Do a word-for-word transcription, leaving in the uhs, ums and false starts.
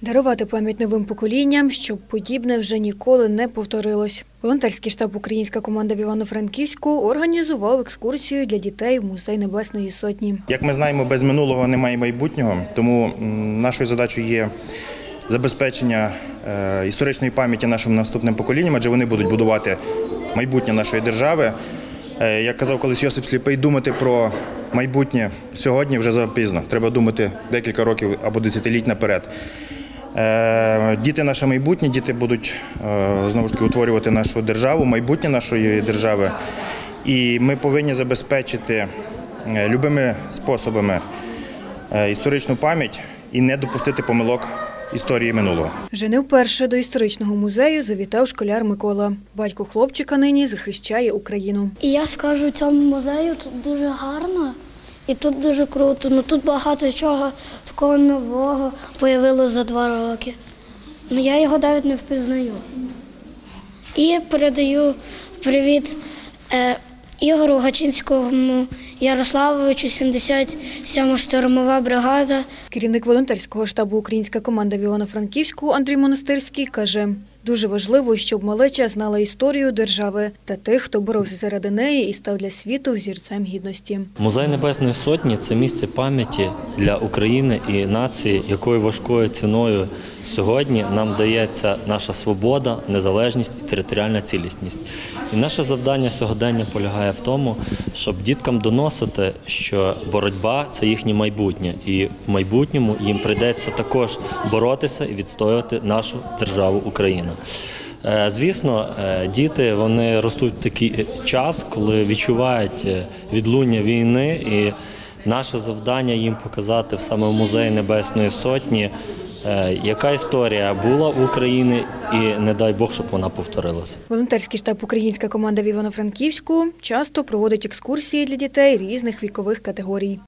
Дарувати пам'ять новим поколінням, щоб подібне вже ніколи не повторилось. Волонтерський штаб «Українська команда» в Івано-Франківську організував екскурсію для дітей в Музей Небесної Сотні. Як ми знаємо, без минулого немає майбутнього, тому нашою задачею є забезпечення історичної пам'яті нашим наступним поколінням, адже вони будуть будувати майбутнє нашої держави. Як казав колись Йосип Сліпий, думати про майбутнє сьогодні вже запізно. Треба думати декілька років або десятиліть наперед. Діти – наше майбутнє, діти будуть знову ж таки утворювати нашу державу, майбутнє нашої держави. І ми повинні забезпечити любими способами історичну пам'ять і не допустити помилок історії минулого. Вже не вперше до історичного музею завітав школяр Микола. Батько хлопчика нині захищає Україну. І я скажу, цьому музею тут дуже гарно і тут дуже круто. Ну, тут багато чого такого нового з'явилося за два роки. Ну, я його навіть не впізнаю. І передаю привіт е, Ігору Гачинському Ярославовичу, сімдесят сьома штурмова бригада. Керівник волонтерського штабу «Українська команда» в Івано-Франківську Андрій Монастирський каже, дуже важливо, щоб малеча знала історію держави та тих, хто боровся заради неї і став для світу взірцем гідності. Музей Небесної Сотні – це місце пам'яті для України і нації, якою важкою ціною сьогодні нам дається наша свобода, незалежність і територіальна цілісність. І наше завдання сьогодення полягає в тому, щоб діткам доносити, що боротьба – це їхнє майбутнє. І в майбутньому їм прийдеться також боротися і відстоювати нашу державу Україну. Звісно, діти вони ростуть в такий час, коли відчувають відлуння війни, і наше завдання їм показати саме в Музеї Небесної Сотні, яка історія була в Україні і не дай Бог, щоб вона повторилася. Волонтерський штаб «Українська команда» в Івано-Франківську часто проводить екскурсії для дітей різних вікових категорій.